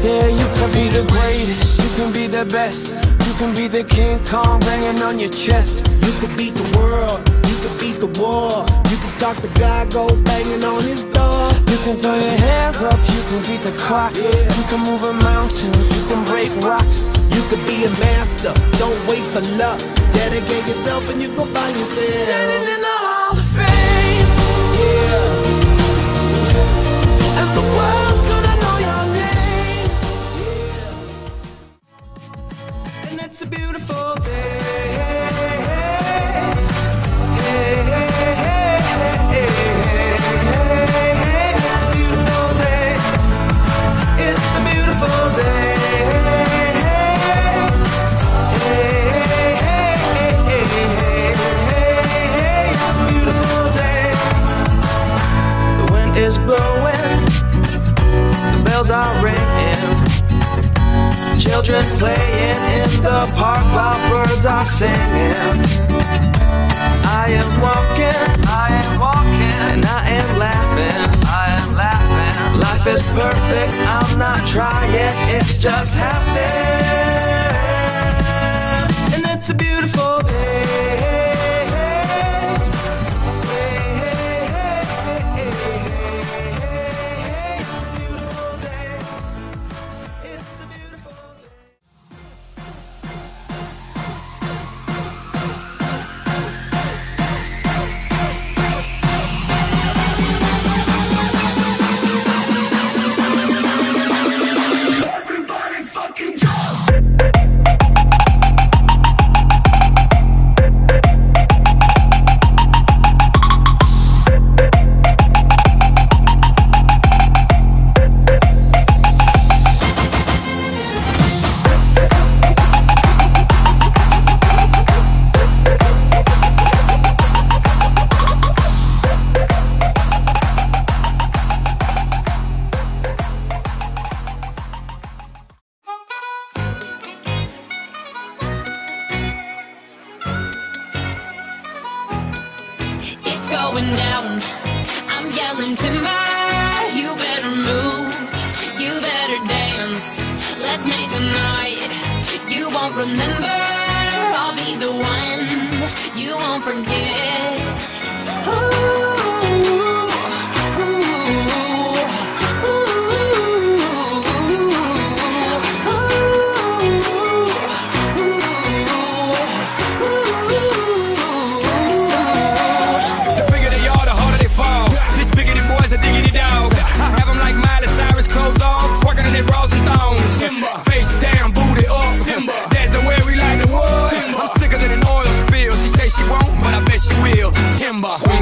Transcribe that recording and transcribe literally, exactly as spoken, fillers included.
Yeah, you can be the greatest, you can be the best, you can be the King Kong banging on your chest. You can beat the world, you can beat the war. You can talk to God, go banging on his door. You can throw your hands up, you can beat the clock. Yeah. You can move a mountain, you can break rocks. You can be a master, don't wait for luck. Dedicate yourself and you gon' find yourself Standing in the Hall of Fame. Yeah. And the world's gonna know your name. Yeah. And it's a beautiful day. Are ringing, children playing in the park while birds are singing. I am walking, I am walking, and I am laughing, I am laughing. Life is perfect, I'm not trying, it's just happening. And it's a beautiful day. Going down, I'm yelling timber. You better move, you better dance. Let's make a night you won't remember. I'll be the one you won't forget. Ooh. Face down, booty up, timber. That's the way we like the wood. I'm sicker than an oil spill. She say she won't, but I bet she will. Timber.